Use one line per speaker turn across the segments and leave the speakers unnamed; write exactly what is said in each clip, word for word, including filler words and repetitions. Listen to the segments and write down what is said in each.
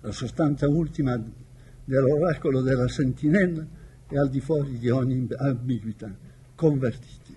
la sostanza ultima dell'oracolo della sentinella è al di fuori di ogni ambiguità, convertitili.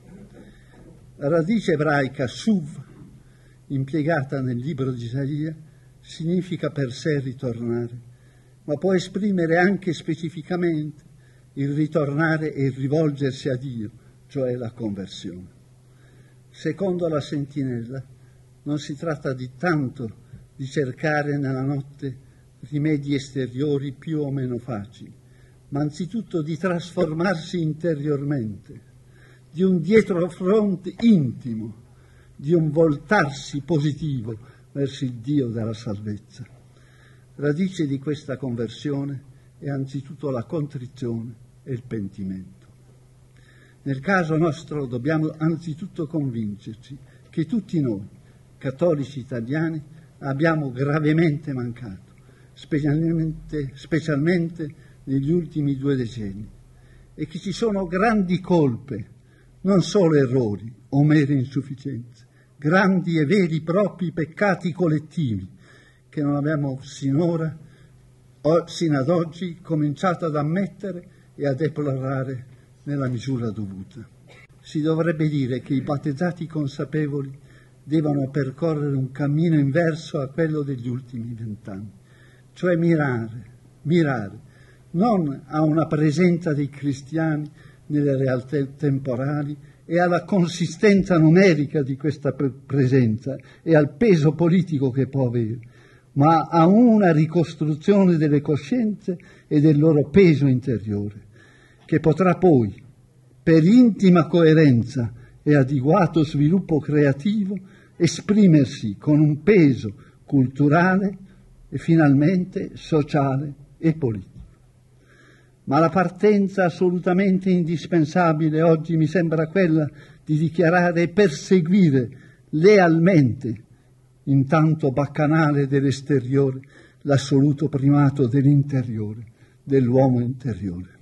La radice ebraica suv, impiegata nel libro di Isaia, significa per sé ritornare, ma può esprimere anche specificamente il ritornare e il rivolgersi a Dio, cioè la conversione. Secondo la sentinella, non si tratta di tanto di cercare nella notte rimedi esteriori più o meno facili, ma anzitutto di trasformarsi interiormente, di un dietrofront intimo, di un voltarsi positivo verso il Dio della salvezza. Radice di questa conversione è anzitutto la contrizione e il pentimento. Nel caso nostro dobbiamo anzitutto convincerci che tutti noi, cattolici italiani, abbiamo gravemente mancato, specialmente, specialmente negli ultimi due decenni, e che ci sono grandi colpe, non solo errori o mere insufficienze, grandi e veri propri peccati collettivi che non abbiamo sinora, o, sino ad oggi, cominciato ad ammettere e a deplorare nella misura dovuta. Si dovrebbe dire che i battezzati consapevoli devono percorrere un cammino inverso a quello degli ultimi vent'anni, cioè mirare, mirare non a una presenza dei cristiani nelle realtà temporali e alla consistenza numerica di questa presenza e al peso politico che può avere, ma a una ricostruzione delle coscienze e del loro peso interiore, che potrà poi, per intima coerenza e adeguato sviluppo creativo, esprimersi con un peso culturale e finalmente sociale e politico. Ma la partenza assolutamente indispensabile oggi mi sembra quella di dichiarare e perseguire lealmente, in tanto baccanale dell'esteriore, l'assoluto primato dell'interiore, dell'uomo interiore.